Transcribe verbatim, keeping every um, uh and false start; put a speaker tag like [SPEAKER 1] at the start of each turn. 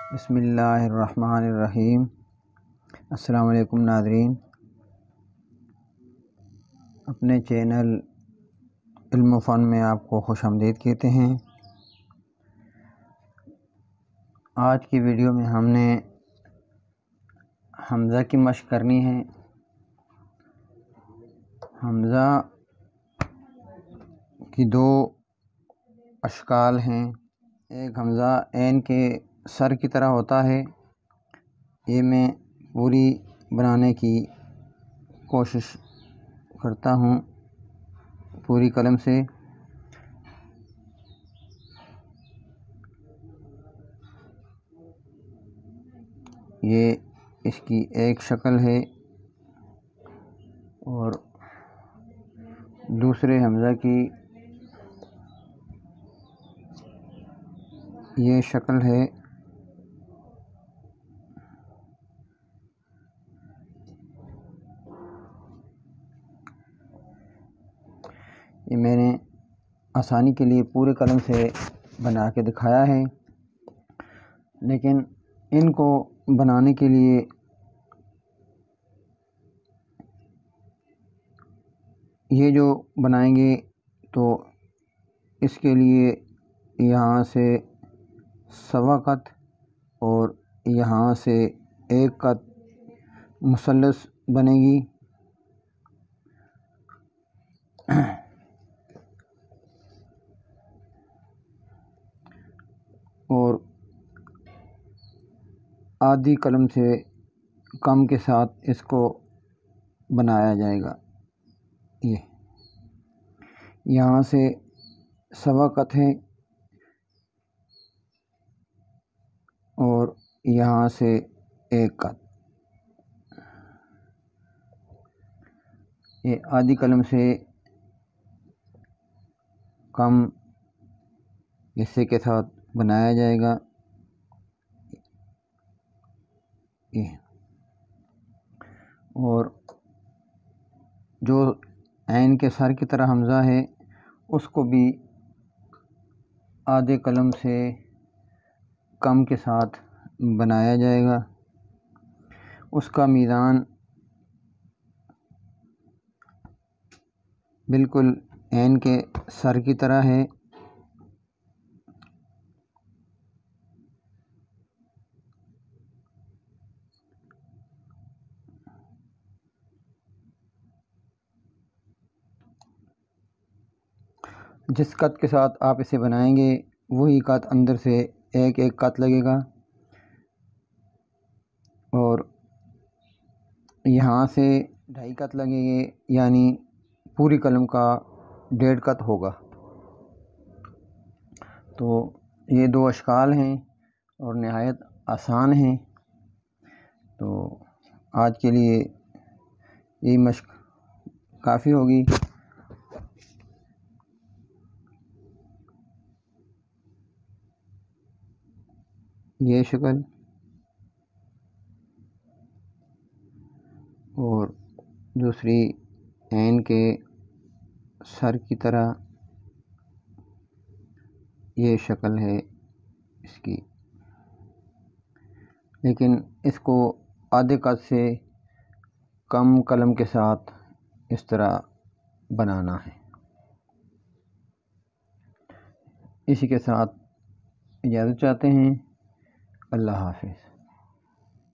[SPEAKER 1] بسم اللہ الرحمن الرحیم۔ السلام علیکم ناظرین، اپنے چینل علم و فن میں آپ کو خوش آمدید کہتے ہیں۔ آج کی ویڈیو میں ہم نے حمزہ کی مشق کرنی ہے۔ حمزہ کی دو اشکال ہیں۔ ایک حمزہ عین کے سر کی طرح ہوتا ہے، یہ میں پوری بنانے کی کوشش کرتا ہوں پوری قلم سے۔ یہ اس کی ایک شکل ہے، اور دوسرے حمزہ کی یہ شکل ہے۔ یہ میں نے آسانی کے لیے پورے قلم سے بنا کے دکھایا ہے، لیکن ان کو بنانے کے لیے یہ جو بنائیں گے تو اس کے لیے یہاں سے سوا قط اور یہاں سے ایک قط مثلث بنے گی، اور آدھی قلم سے کم کے ساتھ اس کو بنایا جائے گا۔ یہ یہاں سے سوا قط ہے اور یہاں سے ایک قط۔ یہ آدھی قلم سے کم حصے کے ساتھ بنایا جائے گا۔ یہ اور جو عین کے سر کی طرح حمزہ ہے اس کو بھی آدھے قلم سے کم کے ساتھ بنایا جائے گا۔ اس کا میزان بالکل عین کے سر کی طرح ہے۔ جس قط کے ساتھ آپ اسے بنائیں گے وہی قط اندر سے ایک ایک قط لگے گا، اور یہاں سے ڈھائی قط لگیں گے، یعنی پوری قلم کا ڈیڑھ قط ہوگا۔ تو یہ دو اشکال ہیں اور نہایت آسان ہیں۔ تو آج کے لیے یہ مشق کافی ہوگی۔ یہ شکل اور دوسری عین کے سر کی طرح یہ شکل ہے اس کی، لیکن اس کو آدھے قط سے کم قلم کے ساتھ اس طرح بنانا ہے۔ اسی کے ساتھ اجازت چاہتے ہیں۔ اللہ حافظ۔